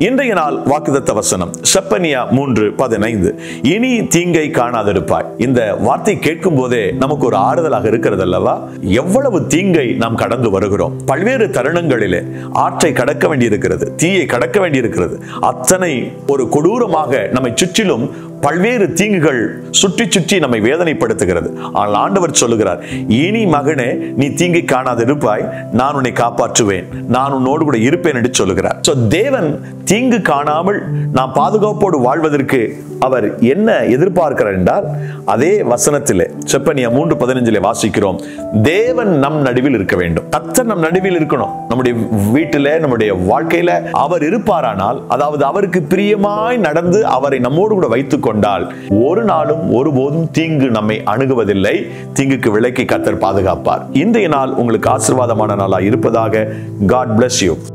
இன்றைய நாள் வாக்குத்தத்த வசனம் செப்பனியா 3:15. இனி தீங்கை காணாதிருப்பாய். இந்த வார்த்தை கேட்கும் போதே நமக்கு ஒரு ஆறுதலாக இருக்கிறது அல்லவா? எவ்வளவு தீங்கை நாம் கடந்து வருகிறோம். பல்வேறு தருணங்களிலே ஆற்றை கடக்க வேண்டியிருக்கிறது, தீயை கடக்க வேண்டியிருக்கிறது. அத்தனை ஒரு கொடூரமாக நம்மை சுற்றிலும் பல்வேறு தீங்குகள் சுற்றி சுற்றி நம்மை வேதனைப்படுத்துகிறது. ஆனால் ஆண்டவர் சொல்லுகிறார், இனி மகனே நீ தீங்கை காணாதிருப்பாய், நான் உன்னை காப்பாற்றுவேன், நான் உன்னோடு கூட இருப்பேன் என்று சொல்லுகிறார். தேவன் தீங்கு காணாமல் நாம் பாதுகாப்போடு வாழ்வதற்கு அவர் என்ன எதிர்பார்க்கிறார் என்றால், அதே வசனத்திலே செப்பனியா 3:15 வாசிக்கிறோம், தேவன் நம் நடுவில் இருக்க வேண்டும். கர்த்தர் நம் நடுவில் இருக்கணும். நம்முடைய வீட்டில, நம்முடைய வாழ்க்கையில அவர் இருப்பாரானால், அதாவது அவருக்கு பிரியமாய் நடந்து அவரை நம்மோடு கூட வைத்துக் கொண்டால், ஒரு நாளும் ஒருபோதும் தீங்கு நம்மை அணுகுவதில்லை. தீங்குக்கு விலக்கி கர்த்தர் பாதுகாப்பார். இன்றைய நாள் உங்களுக்கு ஆசீர்வாதமான நாளாக இருப்பதாக. God bless you.